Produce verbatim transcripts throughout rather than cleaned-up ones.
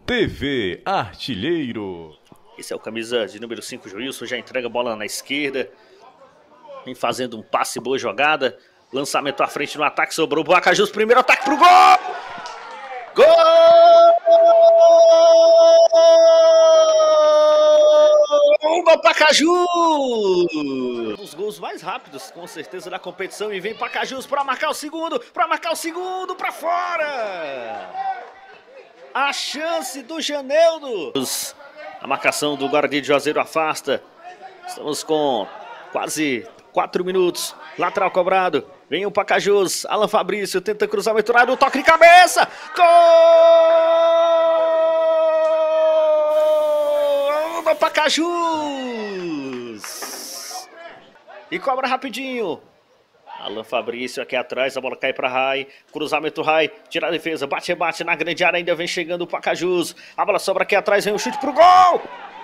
T V Artilheiro. Esse é o camisa de número cinco, Joilson, já entrega a bola na esquerda. Vem fazendo um passe, boa jogada. Lançamento à frente no ataque, sobrou o Pacajus, primeiro ataque pro gol! Gol do Pacajus! Um dos gols mais rápidos, com certeza, da competição. E vem Pacajus para marcar o segundo, para marcar o segundo, para fora! A chance do Janeudo. A marcação do Guarani de Juazeiro afasta. Estamos com quase quatro minutos. Lateral cobrado. Vem o Pacajus. Alan Fabrício tenta cruzamento na área. O toque de cabeça. Gol do Pacajus. E cobra rapidinho. Alan Fabrício aqui atrás, a bola cai para Rai, cruzamento Rai, tira a defesa, bate, bate na grande área, ainda vem chegando o Pacajus, a bola sobra aqui atrás, vem o chute pro gol!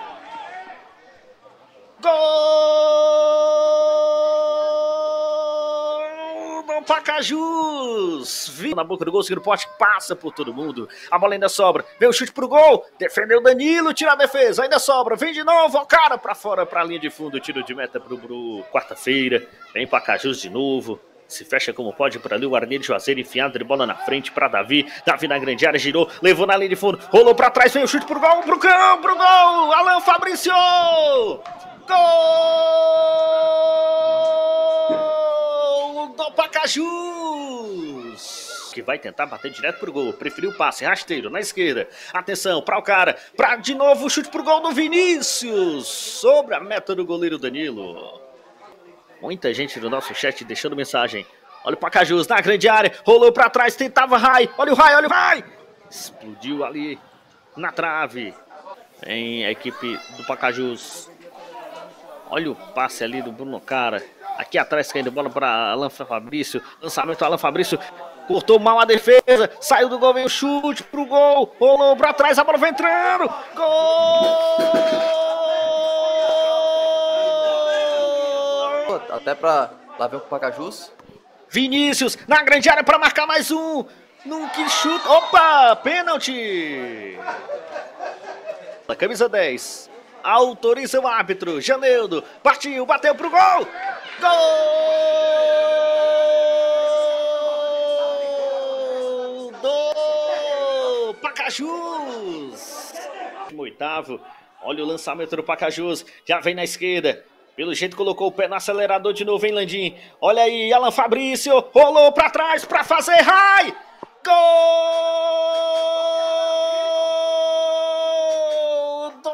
Gol do Pacajus! Vindo na boca do gol, segundo pote, passa por todo mundo, a bola ainda sobra, vem o chute pro gol, defendeu Danilo, tira a defesa, ainda sobra, vem de novo, o cara para fora, para a linha de fundo, tiro de meta pro Bru, quarta-feira. Vem Pacajus de novo, se fecha como pode para ali o Guarani de Juazeiro, enfiado de bola na frente para Davi, Davi na grande área, girou, levou na linha de fundo, rolou para trás, vem o chute pro gol, pro gol, pro gol, Alan Fabrício, gol do Pacajus, que vai tentar bater direto pro gol, preferiu o passe, rasteiro na esquerda, atenção para o cara, para de novo o chute pro gol do Vinícius, sobre a meta do goleiro Danilo. Muita gente no nosso chat deixando mensagem. Olha o Pacajus na grande área. Rolou pra trás, tentava Rai. Olha o Rai, olha o Rai. Explodiu ali na trave. Vem a equipe do Pacajus. Olha o passe ali do Bruno Cara. Aqui atrás caindo bola para Alan Fabrício. Lançamento Alan Fabrício. Cortou mal a defesa. Saiu do gol, vem o chute pro gol. Rolou pra trás, a bola vai entrando. Gol! Até pra lá ver o Pacajus. Vinícius na grande área para marcar mais um. Num que chuta. Opa! Pênalti! Na camisa dez. Autoriza o árbitro. Janeudo. Partiu, bateu pro gol. Gol do Pacajus. Oitavo. Olha o lançamento do Pacajus. Já vem na esquerda. Pelo jeito colocou o pé no acelerador de novo, hein, Landim? Olha aí, Alan Fabrício, rolou pra trás pra fazer Rai! Gol do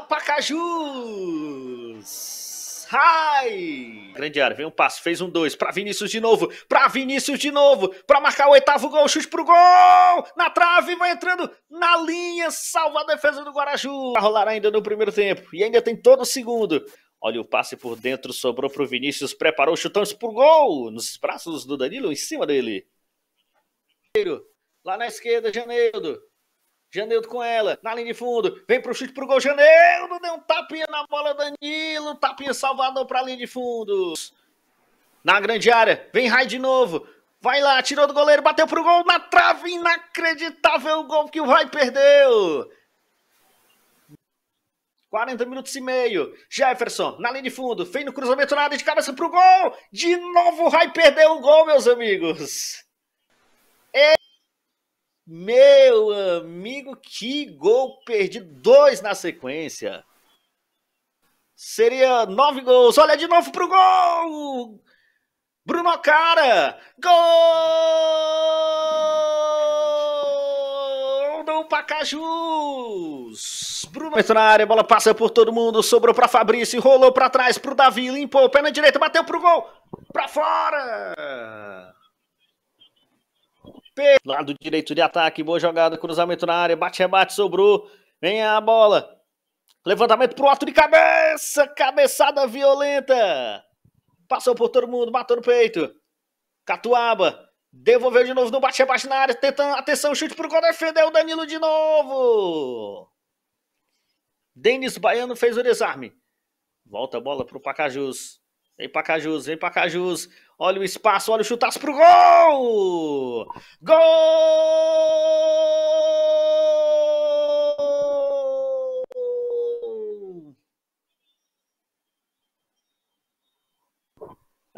Pacajus! Rai! Grande área, vem um passe, fez um dois pra Vinícius de novo, pra Vinícius de novo, pra marcar o oitavo gol, chute pro gol! Na trave, vai entrando na linha, salva a defesa do Guaraju. Vai rolar ainda no primeiro tempo e ainda tem todo o segundo. Olha o passe por dentro, sobrou para o Vinícius, preparou, chutamos por gol, nos braços do Danilo, em cima dele. Lá na esquerda, Janeudo. Janeudo com ela, na linha de fundo, vem para o chute pro gol, Janeudo, deu um tapinha na bola, Danilo, tapinha Salvador para a linha de fundo. Na grande área, vem Rai de novo, vai lá, tirou do goleiro, bateu pro gol, na trave, inacreditável o gol que o Rai perdeu. quarenta minutos e meio. Jefferson, na linha de fundo, fez no cruzamento na área de cabeça pro gol. De novo o Rai perdeu o gol, meus amigos. E... Meu amigo, que gol perdido. Dois na sequência. Seria nove gols. Olha de novo pro gol. Bruno Cara. Gol do Pacajus. Bruno entra na área, a bola passa por todo mundo, sobrou para Fabrício, rolou para trás pro Davi, limpou, pé na direita, bateu pro gol, para fora! Lado direito de ataque, boa jogada, cruzamento na área, bate, rebate, sobrou, vem a bola, levantamento pro alto de cabeça, cabeçada violenta, passou por todo mundo, bateu no peito, Catuaba, devolveu de novo no bate-rebate na área, tentando, atenção, chute pro gol, defendeu o Danilo de novo. Denis Baiano fez o desarme. Volta a bola pro Pacajus. Vem Pacajus, vem Pacajus. Olha o espaço, olha o chutaço pro gol! Gol!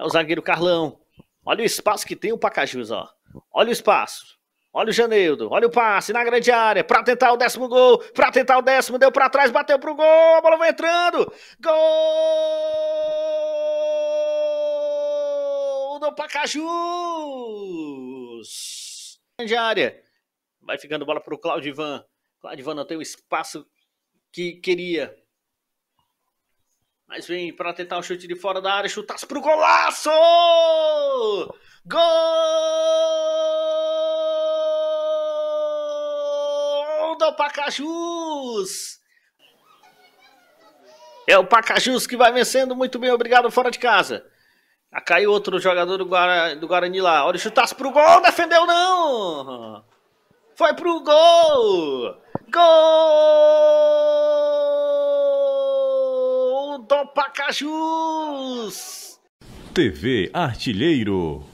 É o zagueiro Carlão. Olha o espaço que tem o Pacajus, ó. Olha o espaço. Olha o Janeildo. Olha o passe na grande área. Pra tentar o décimo gol. Pra tentar o décimo. Deu pra trás. Bateu pro gol. A bola vai entrando. Gol do Pacajus. Grande área. Vai ficando bola pro Claudivan. Claudivan não tem o espaço que queria. Mas vem para tentar o chute de fora da área. Chutasse pro golaço! Gol do Pacajus! É o Pacajus que vai vencendo muito bem. Obrigado, fora de casa. Já caiu outro jogador do, Guara, do Guarani lá. Olha o chutasse pro gol. Defendeu não! Foi pro gol! Gol do Pacajus! T V Artilheiro.